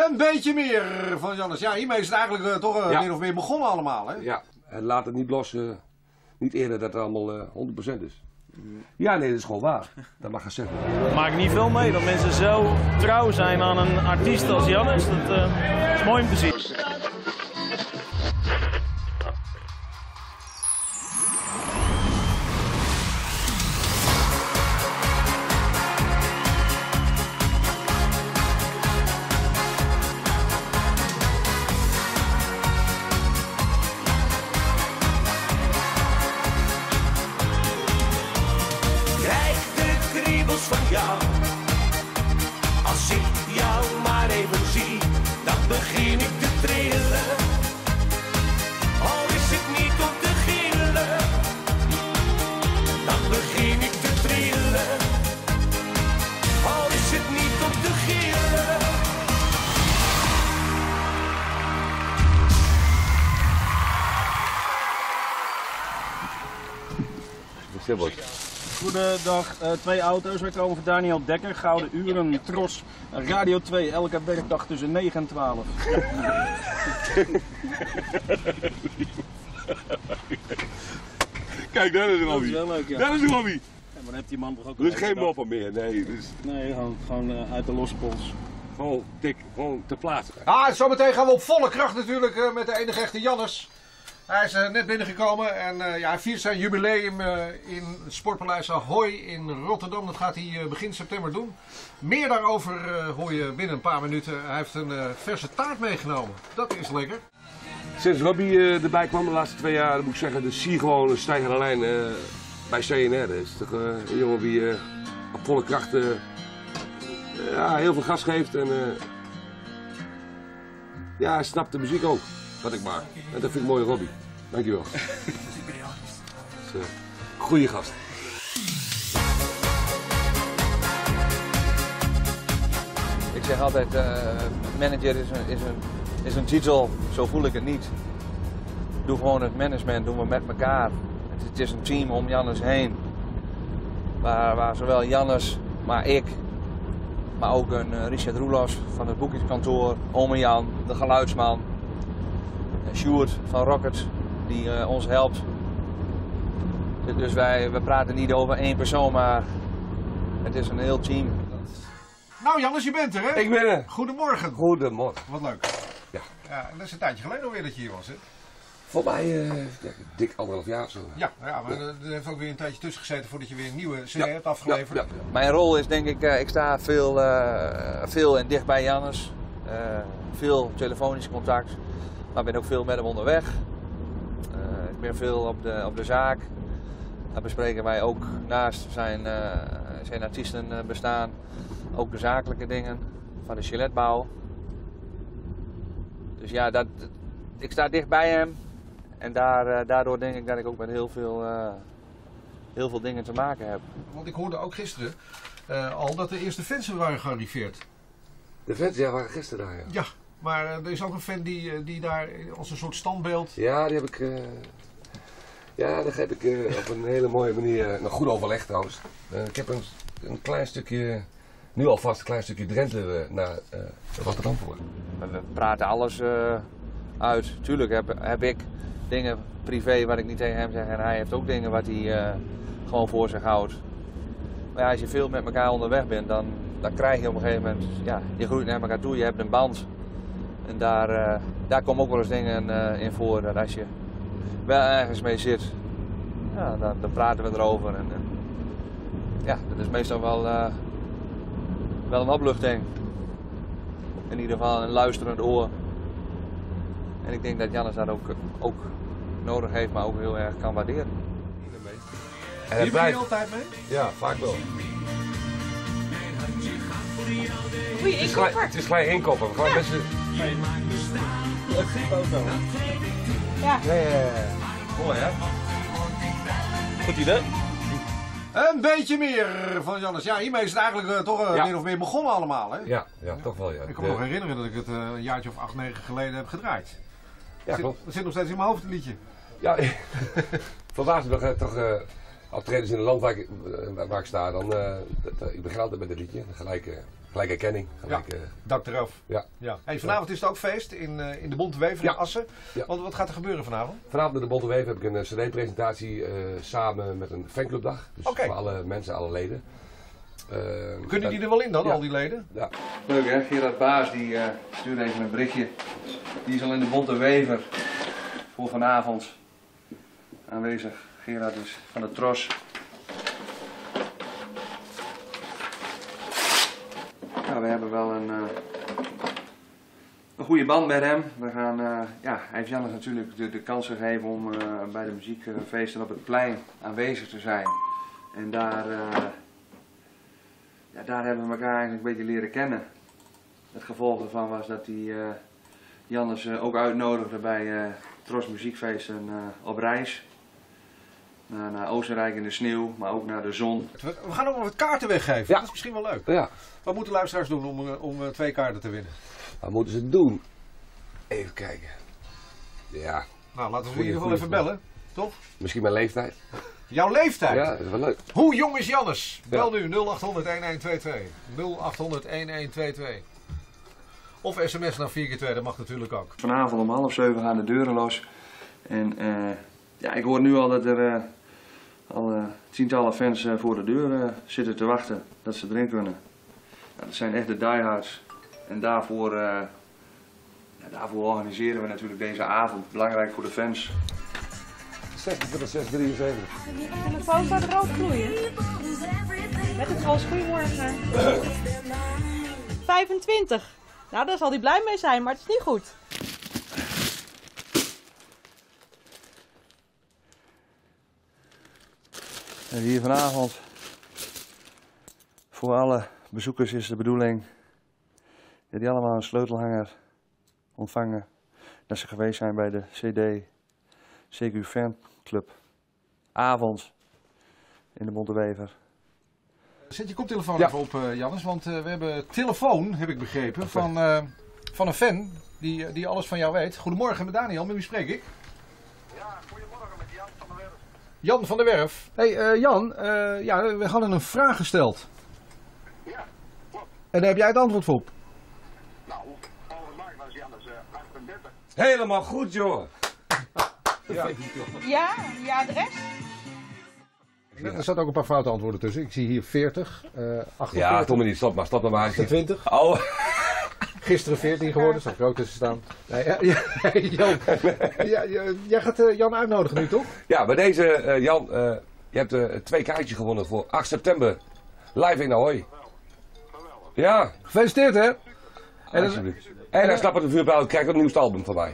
Een beetje meer van Jannes. Ja, hiermee is het eigenlijk toch min of meer begonnen allemaal, hè? Ja, en laat het niet los, niet eerder dat het allemaal 100% is. Ja, nee, dat is gewoon waar. Dat mag je zeggen. Maakt niet veel mee dat mensen zo trouw zijn aan een artiest als Jannes. Dat is mooi om te zien. Als ik jou maar even zie, dan begin ik te trillen. Al is het niet om te gillen, dan begin ik te trillen. Al is het niet om te gillen. Goedendag, 2 auto's. Wij komen van Daniel Dekker, Gouden Uren, Tros, Radio 2, elke werkdag tussen 9 en 12. Kijk, dat is een hobby. Dat is wel leuk, ja. Dat is een hobby. Ja, maar dan heeft die man toch ook Er is geen moppen meer, nee. Dus nee, gewoon uit de losse pols. gewoon dik, gewoon te plaatsen. Ah, zometeen gaan we op volle kracht natuurlijk met de enige echte Jannes. Hij is net binnengekomen en ja, hij viert zijn jubileum in het Sportpaleis Ahoy in Rotterdam. Dat gaat hij begin september doen. Meer daarover hoor je binnen een paar minuten. Hij heeft een verse taart meegenomen. Dat is lekker. Sinds Robbie erbij kwam de laatste 2 jaar, moet ik zeggen, dus zie je gewoon een stijgende lijn bij CNR. Dat is toch een jongen die op volle kracht ja, heel veel gas geeft en ja, hij snapt de muziek ook, wat ik maak. En dat vind ik mooi, Robbie. Dankjewel. Dat is een goede gast. Ik zeg altijd, manager is een titel, zo voel ik het niet. Doe gewoon het management, doen we met elkaar. Het is een team om Jannes heen. Waar zowel Jannes, maar ik, maar ook een Richard Roelofs van het boekingskantoor, Ome Jan, de geluidsman, Sjoerd van Rocket, die ons helpt. Dus we praten niet over 1 persoon, maar het is een heel team. Nou Jannes, je bent er hè? Ik ben er. Goedemorgen. Goedemorgen. Wat leuk. Ja. Ja, en dat is een tijdje geleden alweer dat je hier was hè? Voor mij dik 1,5 jaar of zo. Ja, ja, maar er heeft ook weer een tijdje tussen gezeten voordat je weer een nieuwe CD hebt afgeleverd. Ja. Mijn rol is denk ik sta veel en dicht bij Jannes. Veel telefonisch contact, maar ben ook veel met hem onderweg. Ik ben veel op de zaak. Daar bespreken wij ook naast zijn artiestenbestaan ook de zakelijke dingen van de chaletbouw. Dus ja, ik sta dicht bij hem en daardoor denk ik dat ik ook met heel veel dingen te maken heb. Want ik hoorde ook gisteren al dat de eerste fans waren gearriveerd. De fans waren gisteren daar, ja. Ja, maar er is ook een fan die daar als een soort standbeeld... Ja, die heb ik... ja, dat heb ik op een hele mooie manier... nog goed overlegd trouwens. Ik heb een klein stukje... Nu alvast een klein stukje Drenthe naar Rotterdam voor. We praten alles uit. Tuurlijk heb ik dingen privé wat ik niet tegen hem zeg en hij heeft ook dingen wat hij gewoon voor zich houdt. Maar ja, als je veel met elkaar onderweg bent, dan krijg je op een gegeven moment, ja, je groeit naar elkaar toe, je hebt een band. En daar komen ook wel eens dingen in voor dat als je wel ergens mee zit, ja, dan praten we erover. En ja, dat is meestal wel een opluchting. In ieder geval een luisterend oor. En ik denk dat Jannes dat ook nodig heeft, maar ook heel erg kan waarderen. En Hier ben je altijd mee? Ja, vaak wel. Oei, inkopper. Het is gelijk inkopper. We gaan best... Ja. Mooi hè? Goed idee. Een beetje meer van Jannes. Ja, hiermee is het eigenlijk toch min of meer begonnen allemaal hè? Ja, toch wel ja. Ik kan me nog herinneren dat ik het een jaartje of 8, 9 geleden heb gedraaid. Ja, klopt. Dat zit nog steeds in mijn hoofd, het liedje. Ja, verbaasd me toch optredens in het land waar ik sta, dan ik begin altijd met een liedje. Gelijk Gelijk herkenning. Gelijk, dak eraf. Ja. Ja. Hey, vanavond is het ook feest in de Bonte Wever in Assen. Ja. Want wat gaat er gebeuren vanavond? Vanavond met de Bonte Wever heb ik een cd-presentatie samen met een fanclubdag. Dus voor alle mensen, alle leden. Kunnen die er wel in dan, al die leden? Ja. Leuk hè, Gerard Baas die stuurde even een berichtje. Die is al in de Bonte Wever voor vanavond aanwezig. Gerard is van de Tros. Ja, we hebben wel een goede band met hem. We gaan, hij heeft Jannes natuurlijk de kans gegeven om bij de muziekfeesten op het plein aanwezig te zijn. En daar hebben we elkaar eigenlijk een beetje leren kennen. Het gevolg daarvan was dat hij Jannes ook uitnodigde bij Tros muziekfeesten op reis. Naar Oostenrijk in de sneeuw, maar ook naar de zon. We gaan ook nog wat kaarten weggeven. Ja. Dat is misschien wel leuk. Ja. Wat moeten luisteraars doen om 2 kaarten te winnen? Wat moeten ze doen? Even kijken. Ja. Nou, laten we in ieder geval even bellen, toch? Misschien mijn leeftijd. Jouw leeftijd? Ja, dat is wel leuk. Hoe jong is Jannes? Bel nu 0800 1122. 0800 1122. Of sms naar 4x2, dat mag natuurlijk ook. Vanavond om 6:30 gaan de deuren los. En ik hoor nu al dat er al tientallen fans voor de deur zitten te wachten dat ze erin kunnen. Nou, dat zijn echt de diehards. En daarvoor organiseren we natuurlijk deze avond. Belangrijk voor de fans. 26, 673. De telefoon staat rood gloeien. Met het als goedemorgen. 25. Nou, daar zal hij blij mee zijn, maar het is niet goed. En hier vanavond voor alle bezoekers is de bedoeling dat die allemaal een sleutelhanger ontvangen. Dat ze geweest zijn bij de CD CQ Fanclub avond in de Bonte Wever. Zet je koptelefoon even op, Jannes, want we hebben telefoon, heb ik begrepen, van een fan die alles van jou weet. Goedemorgen met Daniel, met wie spreek ik? Ja, goedemorgen met Jan van der Werf. Jan van der Werf. Hey Jan, we hadden een vraag gesteld. Ja, klopt. En daar heb jij het antwoord op. Nou, volgens mij was Jannes 38. Helemaal goed, joh. Ja, je adres? Er zat ook een paar foute antwoorden tussen. Ik zie hier 40, 48, Ja, kom maar niet, stop maar maar. 28. Oh. Gisteren 14 geworden, zag ik er ook tussen staan. Nee, Jan, jij gaat Jan uitnodigen nu, toch? Ja, bij deze, Jan, je hebt 2 kaartjes gewonnen voor 8 september. Live in Ahoy. Geweldig. Ja, Gefeliciteerd, hè? alsjeblieft. En dan stappen de vuurbouw, krijg je een nieuwste album van mij.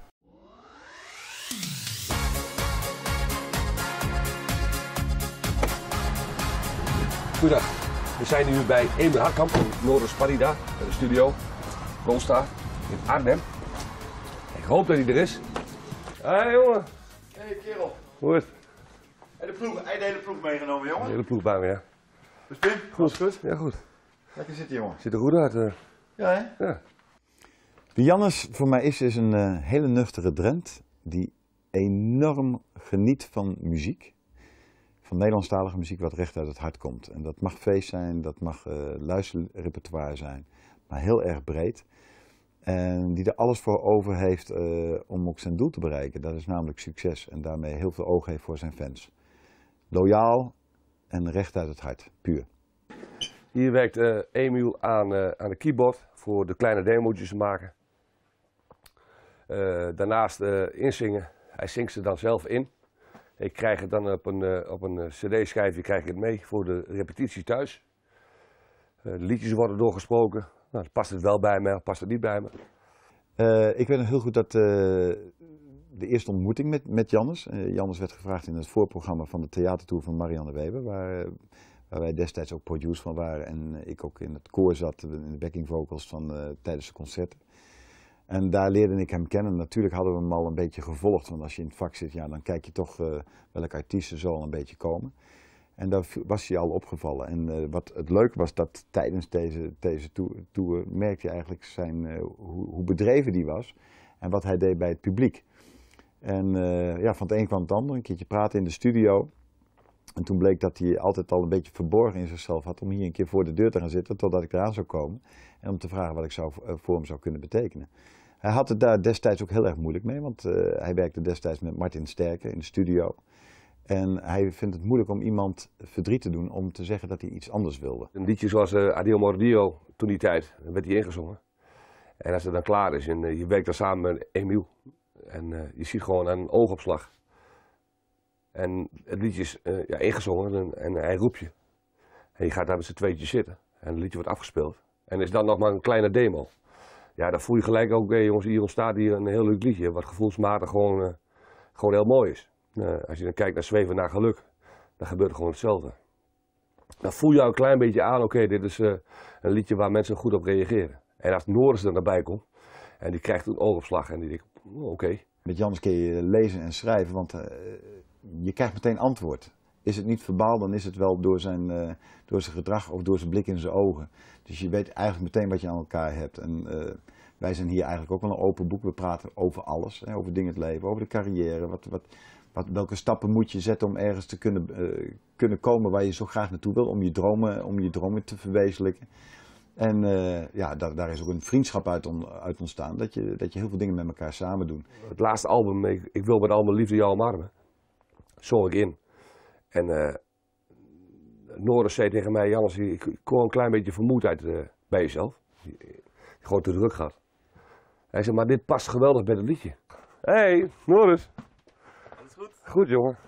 Goedendag. We zijn nu bij Emil Hartkamp in Noorders Parida, bij de studio. Goldstar in Arnhem. Ik hoop dat hij er is. Hé jongen. Hé kerel, Hoe is het? heb de hele ploeg meegenomen De jongen? hele ploeg bij me, ja. Dus Pim, goed? Ja, goed. Lekker zitten jongen. Ziet er goed uit. Ja hè? Ja. Wie Jannes voor mij is een hele nuchtere Drent die enorm geniet van muziek. Van Nederlandstalige muziek wat recht uit het hart komt. En dat mag feest zijn, dat mag luisterrepertoire zijn, maar heel erg breed. En die er alles voor over heeft om ook zijn doel te bereiken. Dat is namelijk succes en daarmee heel veel oog heeft voor zijn fans. Loyaal en recht uit het hart, puur. Hier werkt Emiel aan de keyboard voor de kleine demo's te maken. Daarnaast inzingen. Hij zingt ze dan zelf in. Ik krijg het dan op een cd-schijfje krijg ik het mee voor de repetitie thuis. De liedjes worden doorgesproken. Nou, dan past het wel bij me, of past het niet bij me. Ik weet nog heel goed dat de eerste ontmoeting met Jannes. Jannes werd gevraagd in het voorprogramma van de theatertour van Marianne Weber. Waar wij destijds ook producer van waren. En ik ook in het koor zat, in de backing vocals tijdens de concerten. En daar leerde ik hem kennen. Natuurlijk hadden we hem al een beetje gevolgd. Want als je in het vak zit, ja, dan kijk je toch welke artiesten zo al een beetje komen. En daar was hij al opgevallen. En wat het leuke was, dat tijdens deze tour merkte je eigenlijk hoe bedreven die was. En wat hij deed bij het publiek. En van het een kwam het ander. Een keertje praten in de studio. En toen bleek dat hij altijd al een beetje verborgen in zichzelf had om hier een keer voor de deur te gaan zitten totdat ik eraan zou komen. En om te vragen wat ik voor hem zou kunnen betekenen. Hij had het daar destijds ook heel erg moeilijk mee, want hij werkte destijds met Martin Sterke in de studio. En hij vindt het moeilijk om iemand verdriet te doen om te zeggen dat hij iets anders wilde. Een liedje zoals Adio Mordio, toen die tijd, werd hij ingezongen. En als het dan klaar is en je werkt dan samen met Emiel. En je ziet gewoon een oogopslag. En het liedje is ingezongen en hij roept je. En je gaat daar met z'n tweetjes zitten. En het liedje wordt afgespeeld. En is dan nog maar een kleine demo. Ja, dan voel je gelijk ook, jongens, hier ontstaat hier een heel leuk liedje. Wat gevoelsmatig gewoon heel mooi is. Als je dan kijkt naar Zweven naar Geluk, dan gebeurt er gewoon hetzelfde. Dan voel je al een klein beetje aan, oké, dit is een liedje waar mensen goed op reageren. En als Norris er naar komt en die krijgt een oogopslag en die denkt, oké. Met Jannes kun je lezen en schrijven, want je krijgt meteen antwoord. Is het niet verbaal, dan is het wel door zijn gedrag of door zijn blik in zijn ogen. Dus je weet eigenlijk meteen wat je aan elkaar hebt. En wij zijn hier eigenlijk ook wel een open boek. We praten over alles, hè, over dingen in het leven, over de carrière. Welke stappen moet je zetten om ergens te kunnen komen waar je zo graag naartoe wil, om je dromen te verwezenlijken. En daar is ook een vriendschap uit ontstaan, dat je heel veel dingen met elkaar samen doet. Het laatste album, ik wil met al mijn liefde jou omarmen, zong ik in. En Norris zei tegen mij, Jannes, ik kom een klein beetje vermoeidheid bij jezelf. Gewoon te druk gaat. Hij zei, maar dit past geweldig bij het liedje. Hey, Norris. Alles goed? Goed, jongen.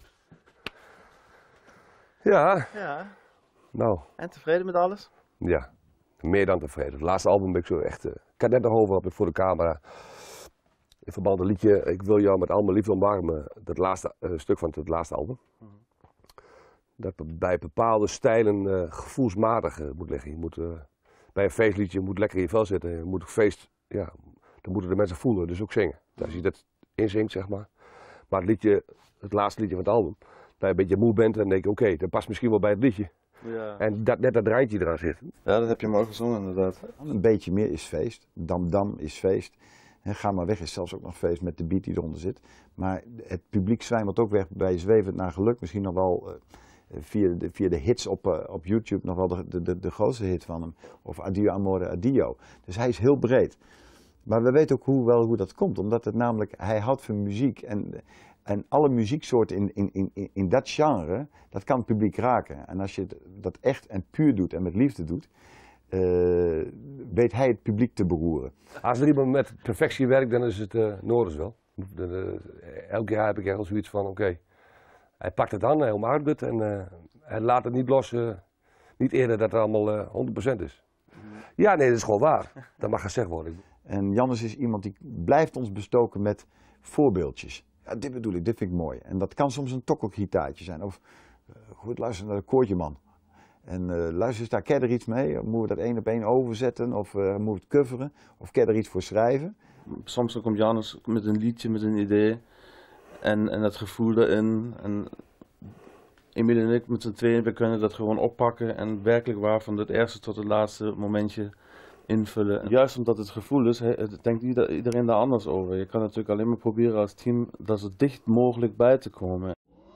Ja. Ja. Nou. En tevreden met alles? Ja, meer dan tevreden. Het laatste album ben ik zo echt... ik had net nog over voor de camera. In verband met het liedje, ik wil jou met al mijn liefde omarmen. Dat laatste stuk van het laatste album. Dat bij bepaalde stijlen gevoelsmatig moet liggen. Je moet, bij een feestliedje moet lekker in je vel zitten. Je moet feest, ja, dan moeten de mensen voelen, dus ook zingen. Als je dat inzingt, zeg maar. Maar het laatste liedje van het album, dat je een beetje moe bent, dan denk je, oké, dat past misschien wel bij het liedje. Ja. En net dat rijtje eraan zit. Ja, dat heb je mooi gezongen inderdaad. Een beetje meer is feest. Dam is feest. En Ga maar weg is zelfs ook nog feest met de beat die eronder zit. Maar het publiek zwijmelt ook weg bij Zwevend naar Geluk. Misschien nog wel via de hits op YouTube nog wel de grootste hit van hem. Of Adio Amore Adio. Dus hij is heel breed. Maar we weten ook hoe dat komt. Omdat het namelijk, hij houdt van muziek. En alle muzieksoorten in dat genre, dat kan het publiek raken. En als je dat echt en puur doet en met liefde doet, weet hij het publiek te beroeren. Als er iemand met perfectie werkt, dan is het Norris wel. Elk jaar heb ik echt zoiets van, oké, hij pakt het aan, hij omarmt het en hij laat het niet los, niet eerder dat het allemaal 100% is. Ja, nee, dat is gewoon waar. Dat mag gezegd worden. En Jannes is iemand die blijft ons bestoken met voorbeeldjes. Ja, dit bedoel ik, dit vind ik mooi. En dat kan soms een tokkelgitaartje zijn. Of goed luisteren naar de koortje man. En luister eens daar, ken je er iets mee? Moeten we dat 1 op 1 overzetten? Of moeten we het coveren? Of ken je er iets voor schrijven? Soms dan komt Jannes met een liedje, met een idee. En dat gevoel erin. En Emiel en ik met z'n tweeën, we kunnen dat gewoon oppakken. En werkelijk waar van het eerste tot het laatste momentje invullen. En juist omdat het gevoel is, denkt iedereen daar anders over. Je kan natuurlijk alleen maar proberen als team dat zo dicht mogelijk bij te komen.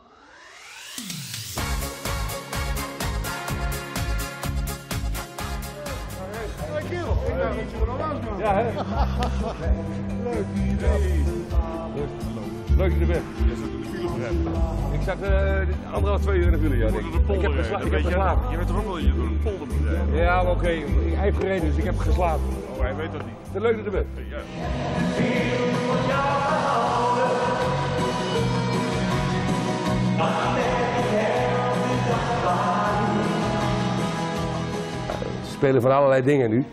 Ja, hè? Leuk. Leuk dat je er bent. Je zat in de file voor hem. Ik zat 1,5-2 uur in de file, ja. Ik heb geslapen. Je bent er ook wel in, je door een polder moet rijden. Ja, maar oké. Hij heeft gereden, dus ik heb geslapen. Oh, hij weet dat niet. Het is leuk dat je er bent. Ja. Ze spelen van allerlei dingen nu.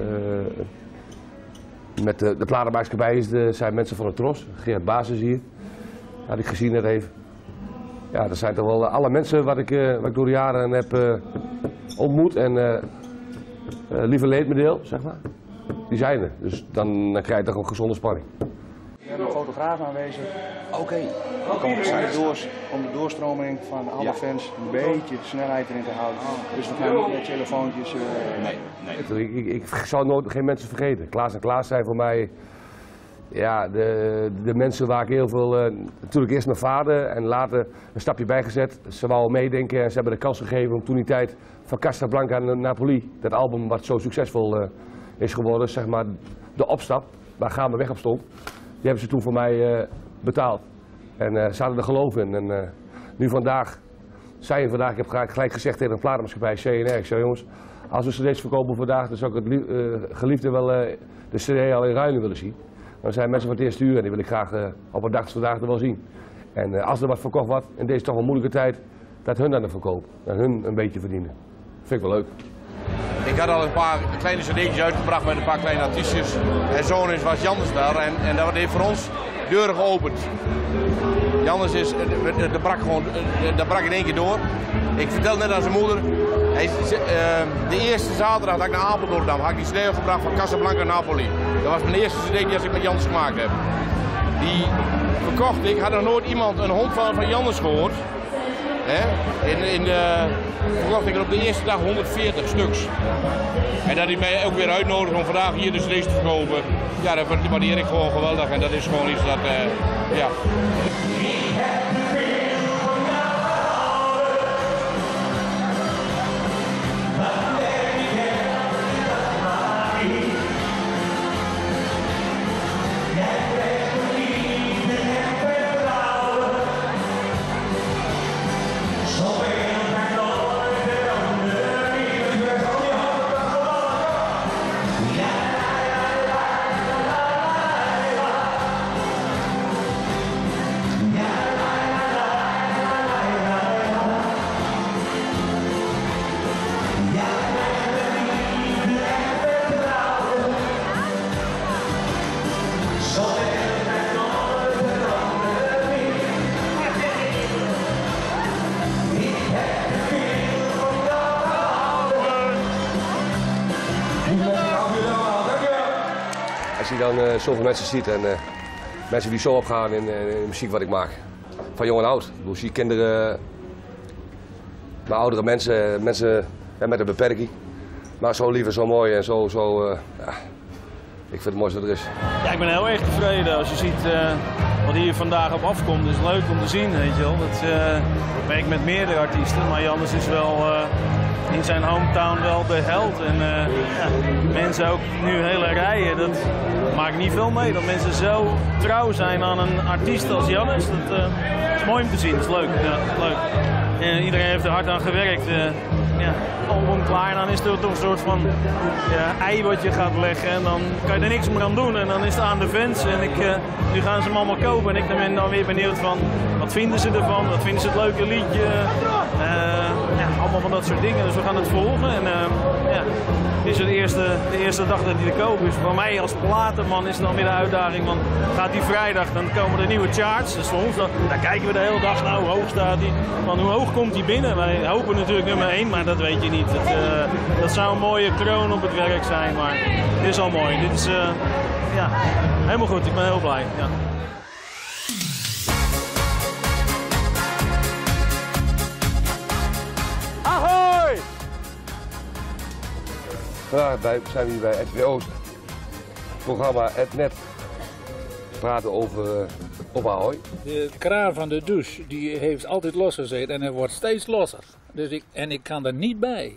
Met de platenmaatschappij zijn mensen van de Tros. Gerard Basis hier. Had ik gezien net even. Ja, dat zijn toch wel alle mensen wat ik door de jaren heb ontmoet en liever leed me deel, zeg maar. Die zijn er. Dus dan krijg je toch een gezonde spanning. We hebben een fotograaf aanwezig. Oké. Om de doorstroming van alle fans een beetje de snelheid erin te houden. Dus we gaan niet met telefoontjes. Nee. Ik zal nooit geen mensen vergeten. Klaas en Klaas zijn voor mij Ja, de mensen waar ik heel veel, natuurlijk eerst mijn vader en later een stapje bijgezet. Ze wouden meedenken en ze hebben de kans gegeven om toen die tijd van Casablanca naar Napoli, dat album wat zo succesvol is geworden, zeg maar de opstap, waar Gaandeweg op stond, die hebben ze toen voor mij betaald. En ze hadden er geloof in. En nu vandaag, ik heb gelijk gezegd tegen een platenmaatschappij CNR, ik zei jongens, als we cd's verkopen vandaag, dan zou ik het geliefde wel de cd al in ruilen willen zien. Dan zijn mensen van het eerste uur en die wil ik graag op een dag als vandaag er wel zien. En als er wat verkocht wordt in deze toch wel moeilijke tijd, dat hun dan het verkopen. Dat hun een beetje verdienen. Vind ik wel leuk. Ik had al een paar kleine cd'tjes uitgebracht met een paar kleine artiestjes. En zo was Jannes daar en dat heeft voor ons deuren geopend. Jannes dat brak in één keer door. Ik vertelde net aan zijn moeder, de eerste zaterdag dat ik naar Apeldoorn nam, had ik die cd gebracht van Casablanca Napoli. Dat was mijn eerste cd die ik met Jannes gemaakt heb. Die verkocht ik, had nog nooit iemand een hond van Jannes gehoord. Verkocht ik er op de eerste dag 140 stuks. En dat hij mij ook weer uitnodigt om vandaag hier de cd's te verkopen. Ja, dat waardeer ik gewoon geweldig en dat is gewoon iets dat, ja. Als je dan zoveel mensen ziet en mensen die zo opgaan in de muziek wat ik maak, van jong en oud. Ik zie kinderen, maar oudere mensen met een beperking, maar zo lief en zo mooi en zo ja, ik vind het mooiste wat er is. Ja, ik ben heel erg tevreden als je ziet wat hier vandaag op afkomt. Het is leuk om te zien, weet je wel. Dat werk met meerdere artiesten, maar Jannes is wel in zijn hometown wel de held. En ja, mensen ook nu hele rijen, dat maakt niet veel mee. Dat mensen zo trouw zijn aan een artiest als Jannes, dat is mooi om te zien. Dat is leuk. Ja, leuk. En iedereen heeft er hard aan gewerkt. Ja, album klaar en dan is er toch een soort van ei wat je gaat leggen en dan kan je er niks meer aan doen en dan is het aan de fans en nu gaan ze hem allemaal kopen en ik ben dan weer benieuwd van wat vinden ze ervan, wat vinden ze het leuke liedje, ja, allemaal van dat soort dingen, dus we gaan het volgen en ja, dit is de eerste dag dat hij te koop is. Voor mij als platenman is het dan weer de uitdaging, want gaat die vrijdag dan komen de nieuwe charts, dus voor ons daar kijken we de hele dag naar hoe hoog staat hij, want hoe hoog komt hij binnen, wij hopen natuurlijk nummer 1, maar dat weet je niet. Dat zou een mooie kroon op het werk zijn, maar dit is al mooi. Dit is ja, helemaal goed. Ik ben heel blij. Ja. Ahoy! Vandaag zijn we hier bij RTV Oost. Het programma Het Net. Praten over op Ahoy. De kraan van de douche die heeft altijd los gezeten en hij wordt steeds losser. Dus ik kan er niet bij.